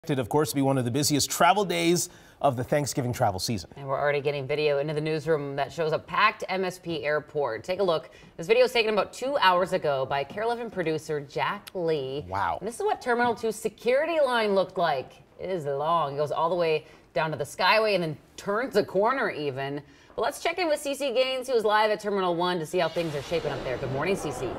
Of course, to be one of the busiest travel days of the Thanksgiving travel season. And we're already getting video into the newsroom that shows a packed MSP Airport. Take a look. This video was taken about 2 hours ago by KARE 11 producer Jack Lee. Wow. And this is what Terminal 2's security line looked like. It is long. It goes all the way down to the Skyway and then turns a corner even. But let's check in with CC Gaines, who is live at Terminal 1 to see how things are shaping up there. Good morning, CC.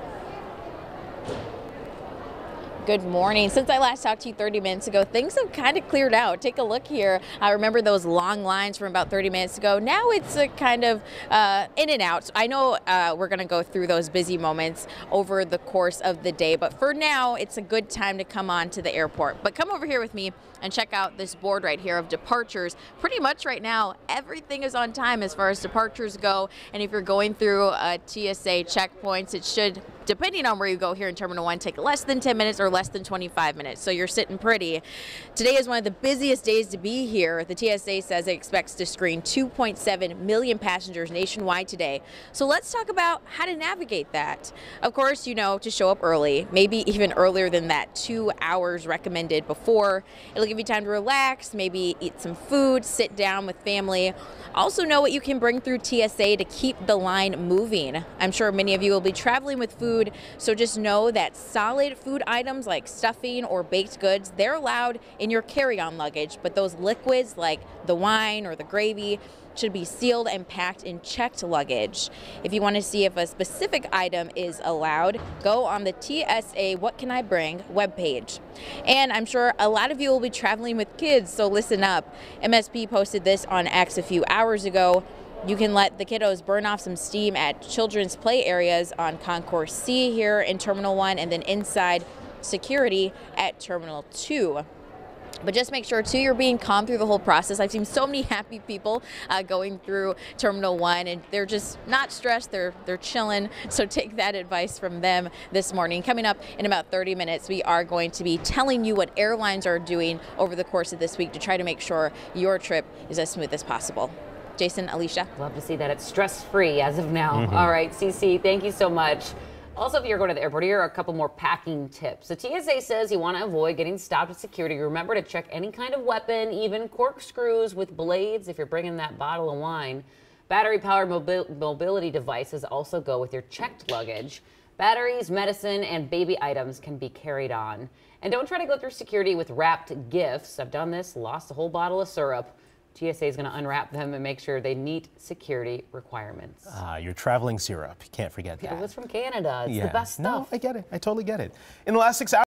Good morning. Since I last talked to you 30 minutes ago, things have kind of cleared out. Take a look here. I remember those long lines from about 30 minutes ago. Now it's a kind of in and out. So I know we're going to go through those busy moments over the course of the day, but for now, it's a good time to come on to the airport. But come over here with me and check out this board right here of departures. Pretty much right now, everything is on time as far as departures go. And if you're going through TSA checkpoints, it should, depending on where you go here in Terminal 1, take less than 10 minutes or less than 25 minutes. So you're sitting pretty. Today is one of the busiest days to be here. The TSA says it expects to screen 2.7 million passengers nationwide today. So let's talk about how to navigate that. Of course, you know, to show up early, maybe even earlier than that, 2 hours recommended before. It'll give you time to relax, maybe eat some food, sit down with family. Also know what you can bring through TSA to keep the line moving. I'm sure many of you will be traveling with food, so just know that solid food items like stuffing or baked goods, they're allowed in your carry-on luggage, but those liquids like the wine or the gravy should be sealed and packed in checked luggage. If you want to see if a specific item is allowed, go on the TSA What Can I Bring webpage. And I'm sure a lot of you will be traveling with kids, so listen up. MSP posted this on X a few hours ago. You can let the kiddos burn off some steam at children's play areas on Concourse C here in Terminal 1 and then inside security at Terminal 2. But just make sure, too, you're being calm through the whole process. I've seen so many happy people going through Terminal 1, and they're just not stressed. They're chilling. So take that advice from them this morning. Coming up in about 30 minutes, we are going to be telling you what airlines are doing over the course of this week to try to make sure your trip is as smooth as possible. Jason, Alicia. Love to see that it's stress-free as of now. All right, CC, thank you so much. Also, if you're going to the airport, here are a couple more packing tips. The TSA says you want to avoid getting stopped at security. Remember to check any kind of weapon, even corkscrews with blades if you're bringing that bottle of wine. Battery-powered mobility devices also go with your checked luggage. Batteries, medicine, and baby items can be carried on. And don't try to go through security with wrapped gifts. I've done this, lost a whole bottle of syrup. TSA is going to unwrap them and make sure they meet security requirements. Your traveling syrup. You can't forget that. It was from Canada. It's the best stuff. No, I get it. I totally get it. In the last 6 hours,